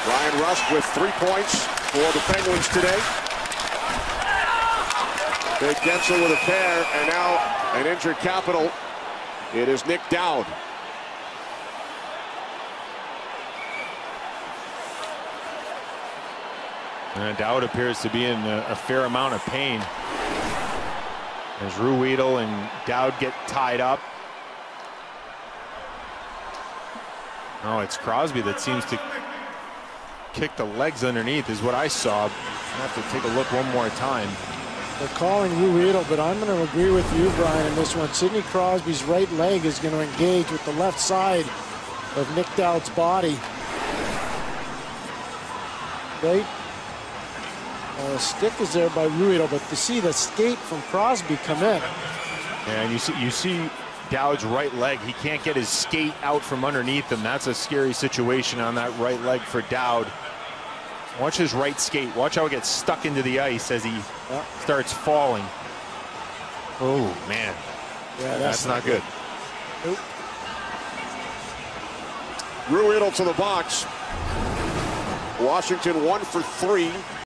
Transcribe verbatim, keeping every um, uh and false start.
Ryan Rust with three points for the Penguins today. Big Gensel with a pair, and now an injured Capital. It is Nic Dowd. And Dowd appears to be in a, a fair amount of pain as Ruhwedel and Dowd get tied up. Oh, it's Crosby that seems to kick the legs underneath is what I saw. I have to take a look one more time. They're calling Ruhwedel, but I'm going to agree with you, Brian, in this one. Sidney Crosby's right leg is going to engage with the left side of Nic Dowd's body. Right? Uh, stick is there by Ruhwedel, but to see the skate from Crosby come in. Yeah, and you see, you see Dowd's right leg. He can't get his skate out from underneath him. That's a scary situation on that right leg for Dowd. Watch his right skate. Watch how it gets stuck into the ice as he yeah. starts falling. Oh, man. Yeah, that's, that's not good. good. Nope. Ruhwedel to the box. Washington one for three.